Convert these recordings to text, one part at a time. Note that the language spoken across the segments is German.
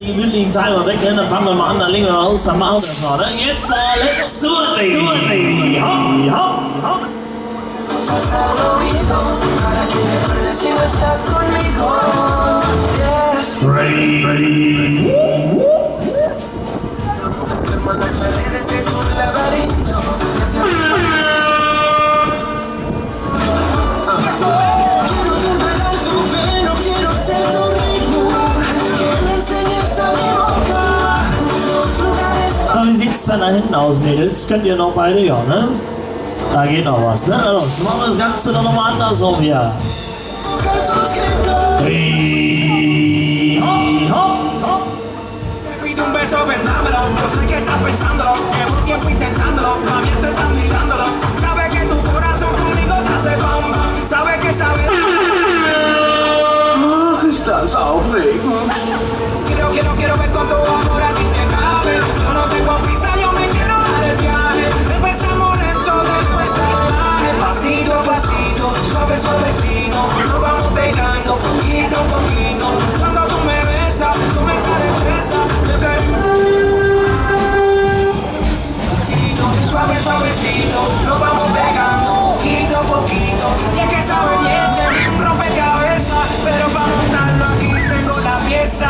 gemütlichen Timer weg, dann fangen wir mal an, dann legen wir mal aus, dann machen wir das mal, ne? Jetzt, let's do it, baby! Hopp, hopp, hopp! Ready, ready! Wie sieht's dann da hinten aus, Mädels? Könnt ihr noch beide? Ja, ne? Da geht noch was, ne? Los, machen wir das Ganze doch nochmal andersrum hier. Hey, hopp, hopp, hopp. Ach, ist das aufregend. Suavecito, nos vamos pegando poquito a poquito. Cuando tú me besas, tú me sales presa. Suave, suavecito, nos vamos pegando poquito a poquito. Y es que esa belleza es un rompecabezas, pero para montarlo aquí tengo la pieza.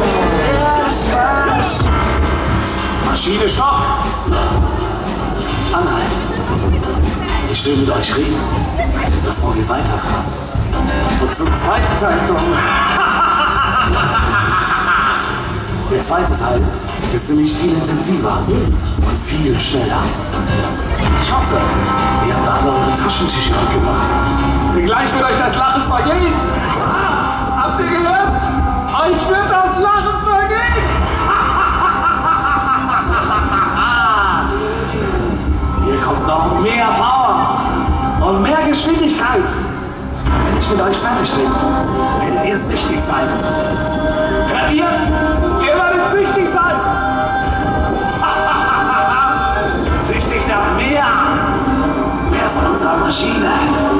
Maschine, stopp! Anhalten. Ich will mit euch reden, bevor wir weiterfahren. Und zum zweiten Teil kommen. Der zweite Teil ist nämlich viel intensiver und viel schneller. Ich hoffe, ihr habt alle eure Taschentücher mitgebracht. Denn gleich wird euch das Lachen vergehen. Habt ihr gehört? Euch wird das Lachen vergehen. Hier kommt noch mehr Power und mehr Geschwindigkeit. Wenn ich mit euch fertig bin, werdet ihr süchtig sein. Hört ihr? Ihr werdet süchtig sein. Süchtig nach mehr. Mehr von unserer Maschine.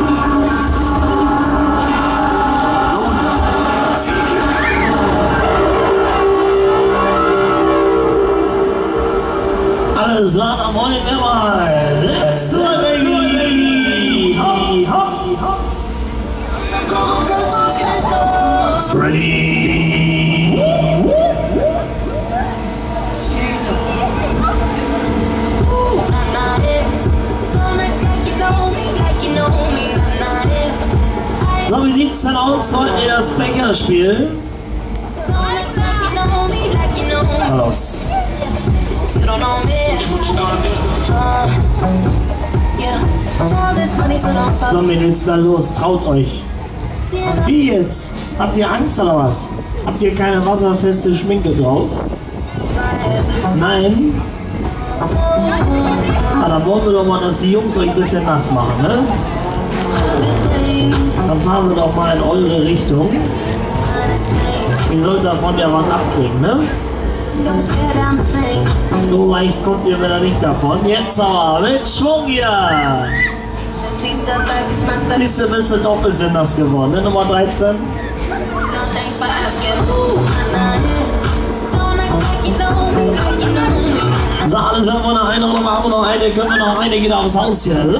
Nun, viel Glück. Alles klar, dann wollen wir mal. Let's do it, baby! Hopp, hopp, hopp! Ready! So, wie sieht's denn aus? Sollten ihr das Becker spielen? Na los. So, Mädels, dann los, traut euch. Wie jetzt? Habt ihr Angst oder was? Habt ihr keine wasserfeste Schminke drauf? Nein? Ah, dann wollen wir doch mal, dass die Jungs euch ein bisschen nass machen, ne? Dann fahren wir doch mal in eure Richtung. Ihr sollt davon ja was abkriegen, ne? So leicht kommt ihr wieder nicht davon. Jetzt aber mit Schwung hier! Siehst du, bist du doch ein bisschen nass geworden, ne? Nummer 13. So, alles haben wir noch eine, oder haben wir noch eine? Können wir noch eine? Geht aufs Haus hier.